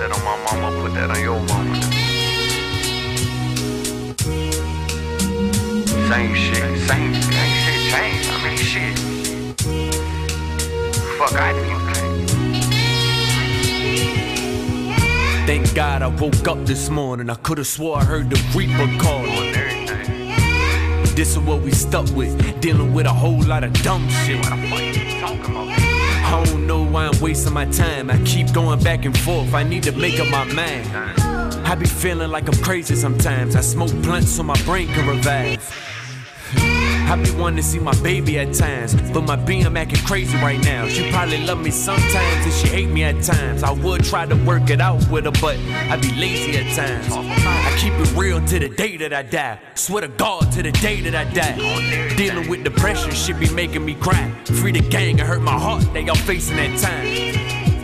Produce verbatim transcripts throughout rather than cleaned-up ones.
that on my mama, put that on your mama. Same shit, same, same shit changed. I mean, shit. Fuck, I knew. Thank God I woke up this morning. I could've swore I heard the Reaper calling. This is what we stuck with, dealing with a whole lot of dumb shit. What the fuck you talking about? I don't know why I'm wasting my time. I keep going back and forth. I need to make up my mind. I be feeling like I'm crazy sometimes. I smoke blunts so my brain can revive. I be wanting to see my baby at times, but my B M acting crazy right now. She probably love me sometimes and she hate me at times. I would try to work it out with her, but I be lazy at times. I keep it real to the day that I die. Swear to God to the day that I die. Dealing with depression, shit be making me cry. Free the gang, it hurt my heart that y'all facing that time.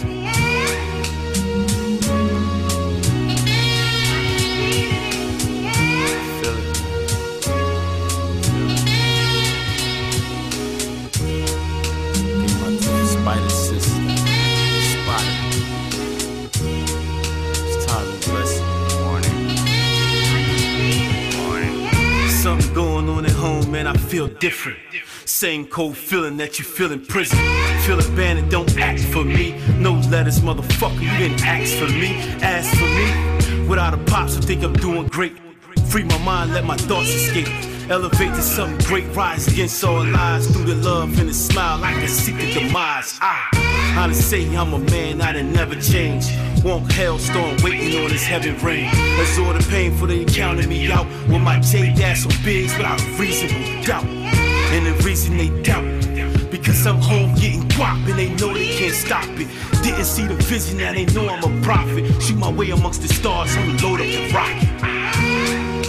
Spider sister, Spider. It's time to bless you. Morning. Morning. Something going on at home, man, I feel different. Same cold feeling that you feel in prison. Feel abandoned, don't ask for me. No letters, motherfucker, you didn't ask for me. Ask for me. Without a pops, I think I'm doing great. Free my mind, let my thoughts escape. Elevate to something great, rise against all lies. Through the love and the smile, I can seek the demise. I, I to say I'm a man, I done never change. Walk hailstorm, waiting on this heaven rain. Absorb the pain for they counting me out. With my J-dash on bigs without reasonable doubt. And the reason they doubt, because I'm home getting guap and they know they can't stop it. Didn't see the vision, now they know I'm a prophet. Shoot my way amongst the stars, I'm load up the rocket.